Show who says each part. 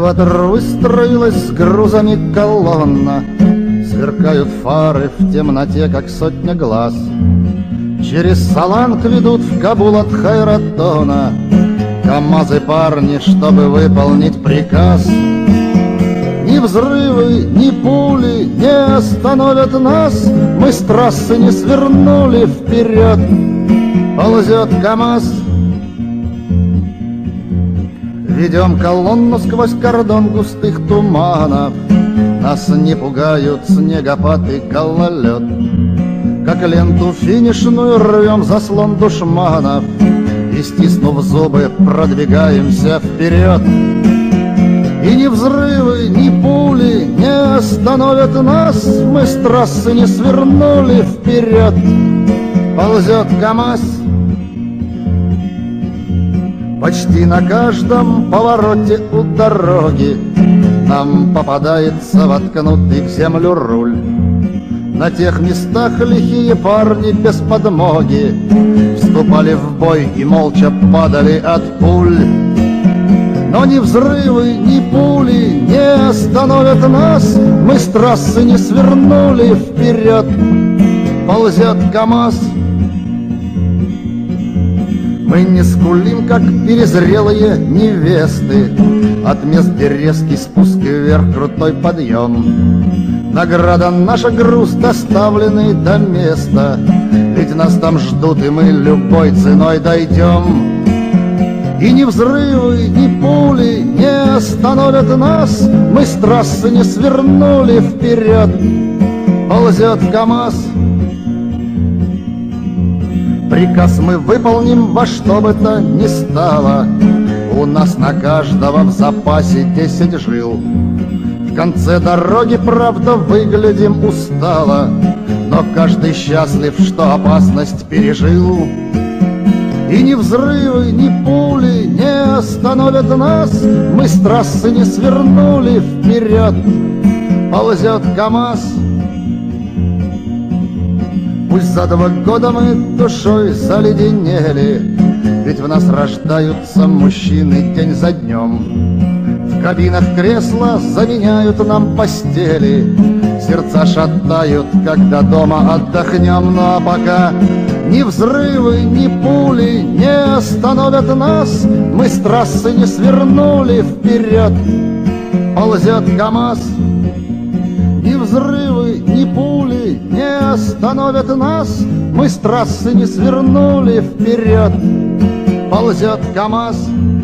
Speaker 1: эскаватор выстроилась с грузами колонна. Сверкают фары в темноте, как сотня глаз. Через Саланг ведут в Кабул от Хайратона КамАЗы парни, чтобы выполнить приказ. Ни взрывы, ни пули не остановят нас. Мы с трассы не свернули вперед. Ползет КамАЗ. Ведем колонну сквозь кордон густых туманов. Нас не пугают снегопад и гололед. Как ленту финишную рвем заслон душманов и, стиснув зубы, продвигаемся вперед. И ни взрывы, ни пули не остановят нас. Мы с трассы не свернули вперед. Ползет КамАЗ. Почти на каждом повороте у дороги нам попадается воткнутый в землю руль. На тех местах лихие парни без подмоги вступали в бой и молча падали от пуль. Но ни взрывы, ни пули не остановят нас. Мы с трассы не свернули вперед. Ползет КамАЗ. Мы не скулим, как перезрелые невесты. От мест, где резкий спуск и вверх крутой подъем. Награда наша, груз, доставленный до места. Ведь нас там ждут, и мы любой ценой дойдем. И ни взрывы, ни пули не остановят нас. Мы с трассы не свернули вперед. Ползет КамАЗ. Приказ мы выполним во что бы то ни стало. У нас на каждого в запасе 10 жил. В конце дороги, правда, выглядим устало, но каждый счастлив, что опасность пережил. И ни взрывы, ни пули не остановят нас. Мы с трассы не свернули вперед. Ползет КамАЗ. Пусть за 2 года мы душой заледенели, ведь в нас рождаются мужчины день за днем. В кабинах кресла заменяют нам постели, сердца шатают, когда дома отдохнем. Ну а пока ни взрывы, ни пули не остановят нас. Мы с трассы не свернули вперед. Ползет КамАЗ. Ни взрывы, ни пули не остановят нас. Мы с трассы не свернули вперед. Ползет КамАЗ.